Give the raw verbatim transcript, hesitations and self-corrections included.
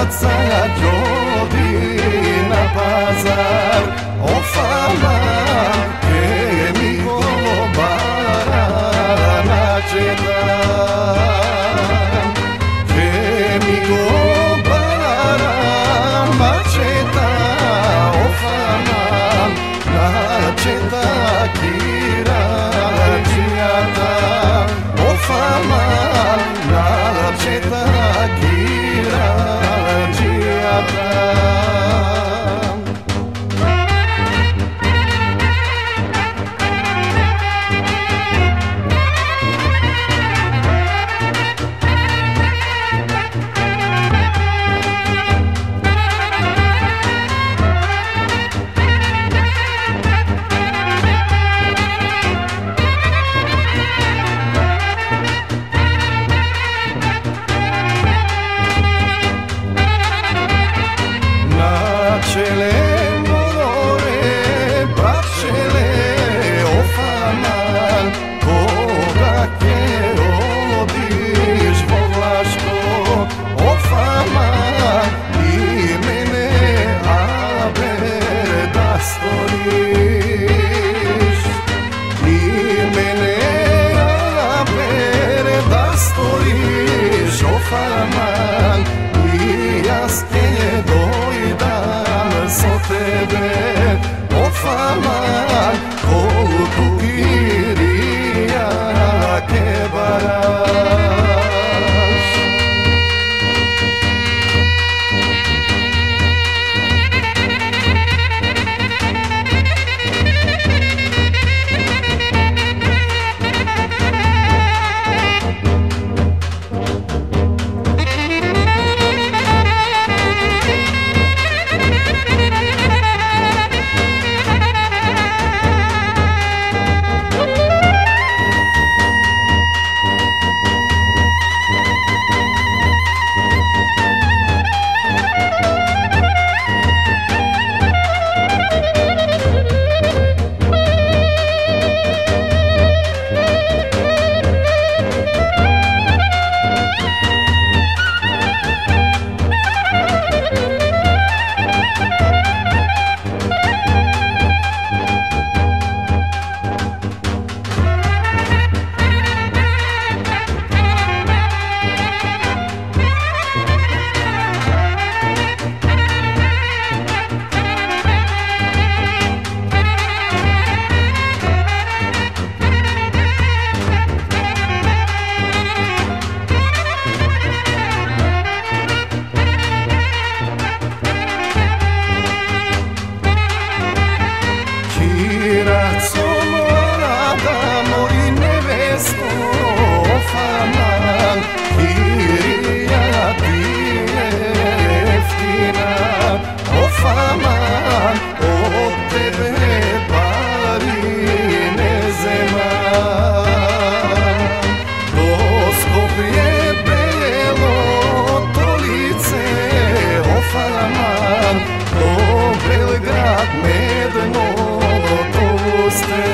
sad jodi na pazar. O fama, ke mi gobara načeta, ke mi gobara načeta. O fama, načeta kira čijata. O fama, načeta kira čijata. Načele more, braćele, o fama, koga ke odiš povlaško. O fama, i mene aber da storiš, i mene aber da storiš. O fama, i ja s te dojdam so tebe. O fama, koliko kirija ke baraš. O fama, kirija ti je jeftina. O fama, od tebe pari ne zema. To Skopje belo, to lice. O fama, to Belgrad medno, to uste.